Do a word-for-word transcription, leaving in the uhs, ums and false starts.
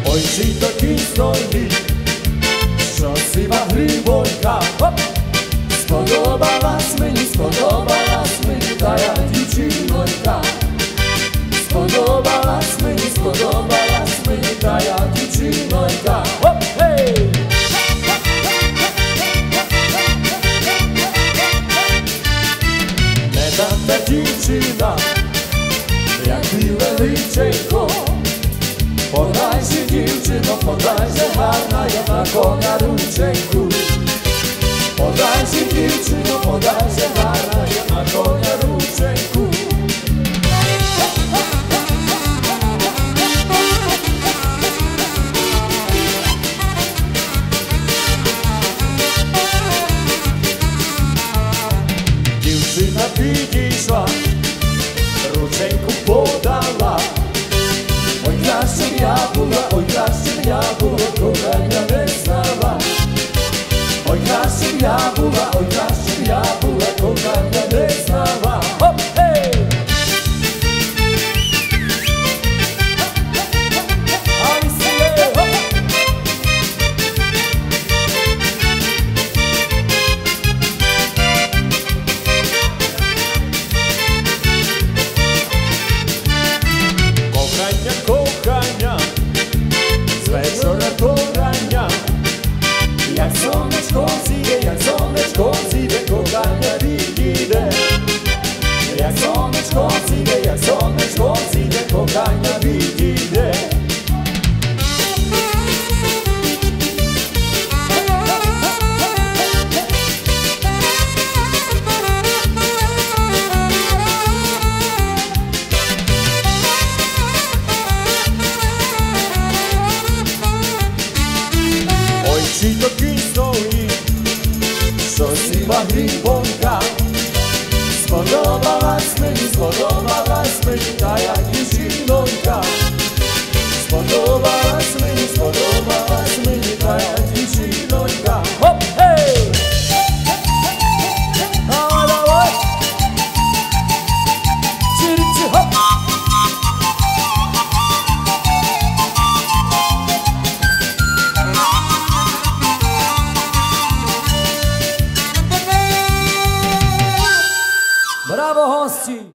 Oj, či taký stojí, čo si ma hrivojka. Spodobala smeni, spodobala smeni, taja dičinojka. Spodobala smeni, spodobala smeni, taja dičinojka. Hop, hej! Ne da te dičina, jak ti veličenko. Podaj si dівчино, podaj se гарна, я на коня рученьку. Podaj si dівчино, podaj se гарна, я на коня рученьку. Дівчина підійшла, рученьку подала. Ой, кращим я була, ой, кращим я була, кохання не знала. Ой, кращим я була, ой, кращим я була, кохання не знала. Хоп, ей! Ай, сіле, хоп! Кохання, кохання, з вечора до рання. Як сонечко зійде, як сонечко зійде, кохання відійде. Як сонечко зійде, як сонечко зійде, кохання відійде. Ой, чи такий стоїть, що сіма грибо.